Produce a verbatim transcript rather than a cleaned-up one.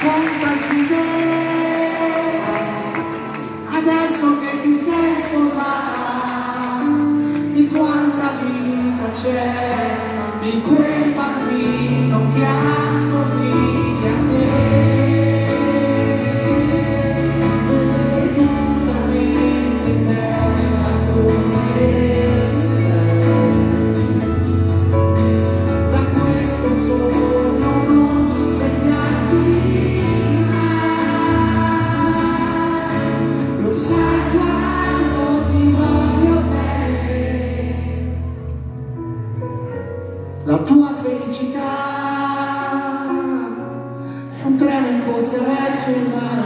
racconta di te, adesso che ti sei sposata, di quanta vita c'è in quel bambino che assomiglia a te. Perdutamente bella come sei, da questo sogno non svegliarti mai, lo sai quanto ti voglio bene. La tua felicità è un treno in corsa verso il mare.